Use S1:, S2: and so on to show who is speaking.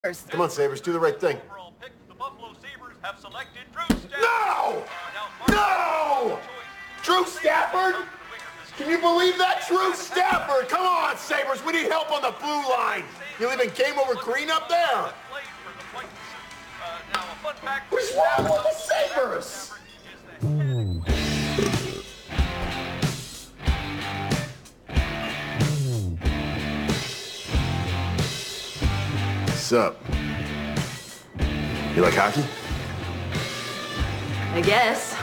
S1: Come on, Sabres, do the right thing.
S2: Overall pick, the Buffalo Sabres have selected Drew Stafford.
S1: No! No! Drew Stafford? Can you believe that? Drew Stafford! Come on, Sabres, we need help on the blue line. You leaving game over green up there? What's wrong with the Sabres? What's up? You like hockey?
S3: I guess.